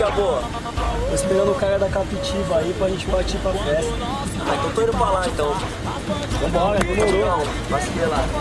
notícia boa? Tô esperando o cara da Captiva aí pra gente partir pra festa. Ah, então tô indo pra lá então. Vambora, demorou. Não, vai se ver lá.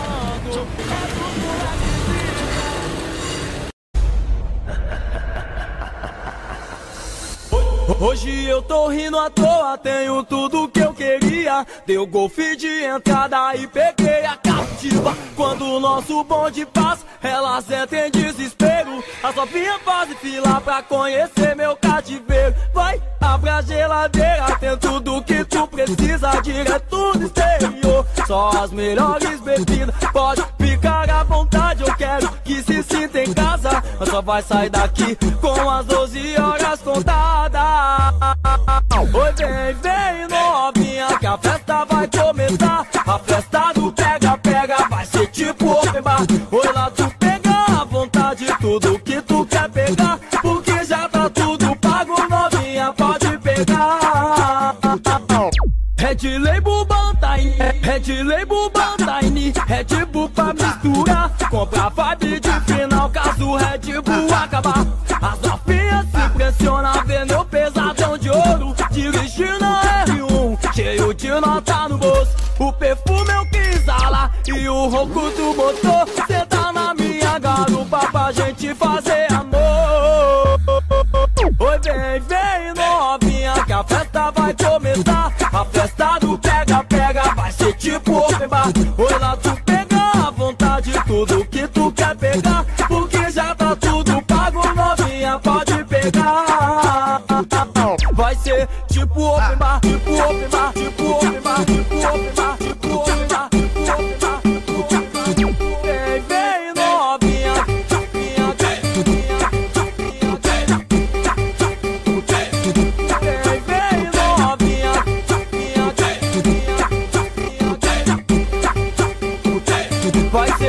Hoje eu tô rindo à toa, tenho tudo que eu queria. Deu golfe de entrada e peguei a Captiva. Quando o nosso bonde passa, elas entram em desespero. As novinhas fazem fila pra conhecer meu cativeiro. Vai, abre a geladeira, tem tudo que tu precisa. Direto do exterior, só as melhores bebidas. Pode ficar à vontade, eu quero que se sinta em casa. Mas só vai sair daqui com as 12 horas contadas. Oi, vem novinha que a festa vai começar. A festa do pega-pega vai ser tipo open bar. Oi lá, tu pega à vontade tudo que tu quer pegar, porque já tá tudo pago, novinha, pode pegar. Red Label Bantaine, Red Label Bantaine, Red Bull pra misturar. Compra vibe de final caso o Red Bull acabar. As novinhas se pressionam, vê meu pesadão de ouro dirigindo a R1, cheio de nota no bolso. O perfume eu quis exalar e o ronco do motor. Senta na minha garupa pra gente fazer amor. Oi, vem novinha que a festa vai começar. A festa do pega-pega vai ser tipo open bar. Oi lá, tu pega à vontade tudo que tu quer pegar, porque já tá tudo pago, novinha, pode pegar. Vai ser tipo open bar, tipo open bar, tipo open bar, tipo open bar, tipo open bar, tipo open bar, tipo open bar. Vem novinha, vai ser